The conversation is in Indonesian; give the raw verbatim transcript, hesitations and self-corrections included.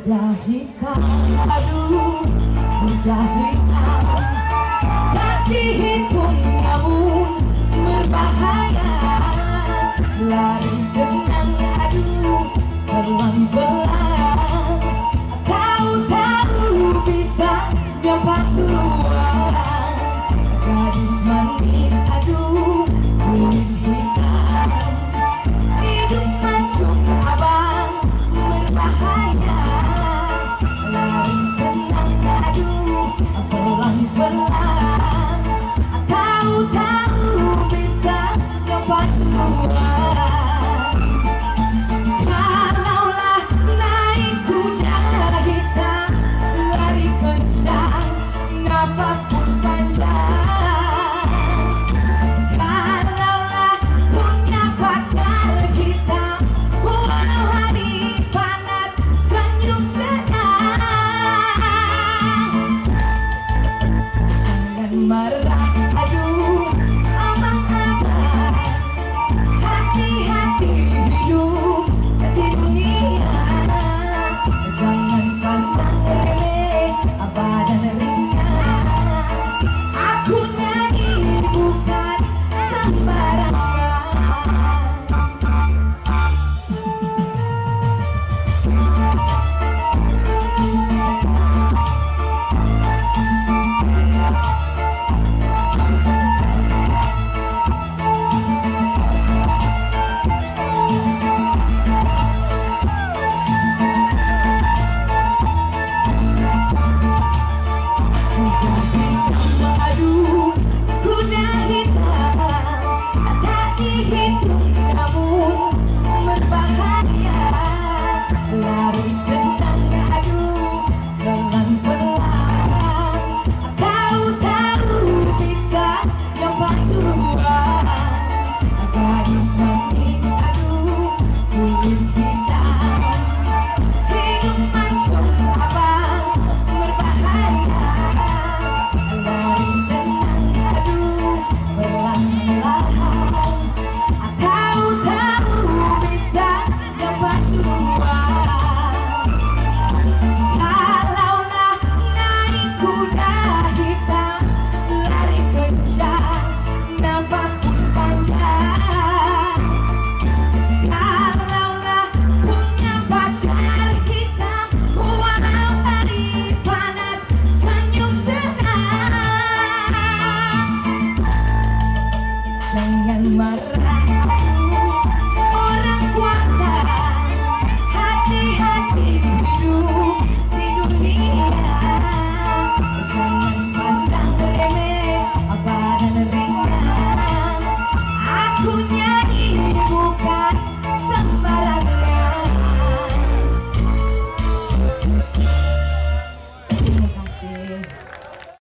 Kuda hitam, aduh, kuda hitam, tak dihitung namun berbahaya. Lari tenang, aduh, pelan-pelan, tahu-tahu bisa dapat duluan. Gadis manis, aduh, kulit hitam, hidup mancung abang berbahaya. Lari tenang, aduh, pelan-pelan, tahu-tahu bisa dapat duluan. Kalaulah naik kuda hitam, lari kencang, napas pun panjang. Kalaulah punya pacar hitam, walau hari panas, senyum senang. Jangan marah, aduh, abang-abang, hati-hati hidup di dunia. Jangan pandang remeh badan ringan. Aku nyanyi bukan sembarangan. Aduh, kuda hitam, tak dihitung namun berbahaya. Lari tenang, aduh, pelan-pelan, tahu-tahu bisa dapat duluan. Gadis manis, aduh, kulit hitam, hidup mancung abang berbahaya. Lari tenang, aduh, perlahan-lahan, tahu-tahu bisa dapat duluan. Kalaulah naik kuda hitam, lari kencang, napas pun panjang. Kalaulah punya pacar hitam, walau hari panas, senyum senang. Jangan marah.